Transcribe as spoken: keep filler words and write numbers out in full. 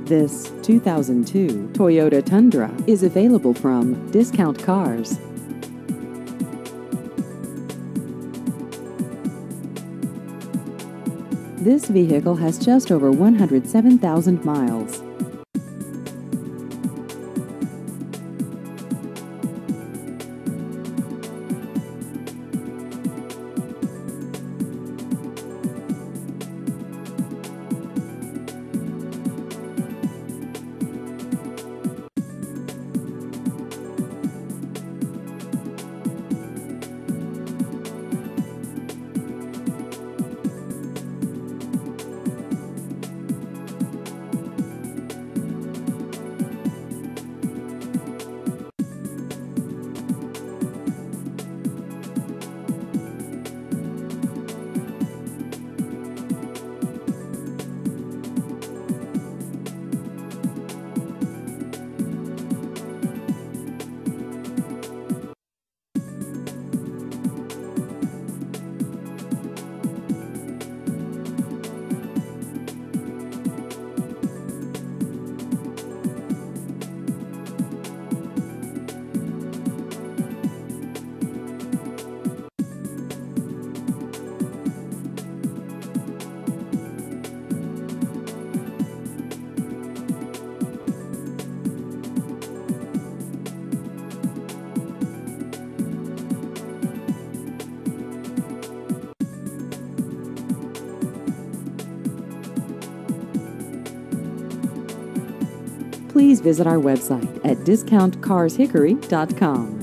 This two thousand two Toyota Tundra is available from Discount Cars. This vehicle has just over one hundred seven thousand miles. Please visit our website at discount cars hickory dot com.